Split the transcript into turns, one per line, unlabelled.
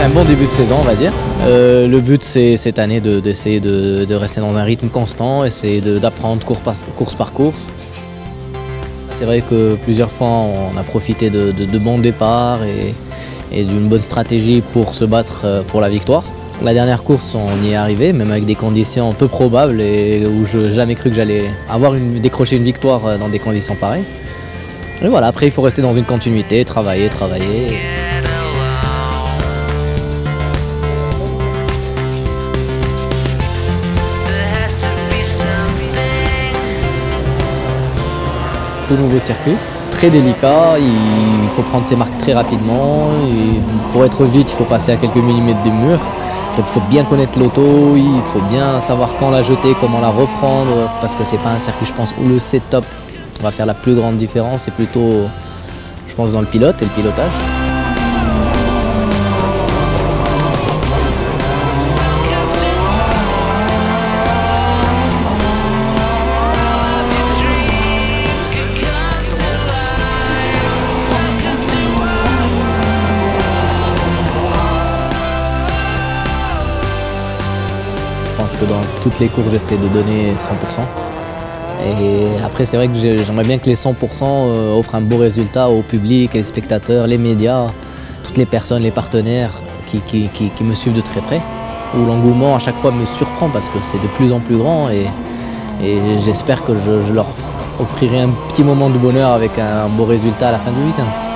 bon début de saison, on va dire. Le but, c'est cette année d'essayer de rester dans un rythme constant, essayer d'apprendre course par course. C'est vrai que plusieurs fois, on a profité de bons départs et d'une bonne stratégie pour se battre pour la victoire. La dernière course, on y est arrivé, même avec des conditions peu probables et où je n'ai jamais cru que j'allais décrocher une victoire dans des conditions pareilles. Et voilà, après, il faut rester dans une continuité, travailler. Tout nouveau circuit, très délicat, il faut prendre ses marques très rapidement. Et pour être vite, il faut passer à quelques millimètres du mur. Donc il faut bien connaître l'auto, il faut bien savoir quand la jeter, comment la reprendre, parce que c'est pas un circuit, je pense, où le setup va faire la plus grande différence, c'est plutôt, je pense, dans le pilote et le pilotage. Je pense que dans toutes les courses, j'essaie de donner 100%. Et après, c'est vrai que j'aimerais bien que les 100% offrent un beau résultat au public, les spectateurs, les médias, toutes les personnes, les partenaires qui me suivent de très près. Où l'engouement à chaque fois me surprend parce que c'est de plus en plus grand et j'espère que je leur offrirai un petit moment de bonheur avec un beau résultat à la fin du week-end.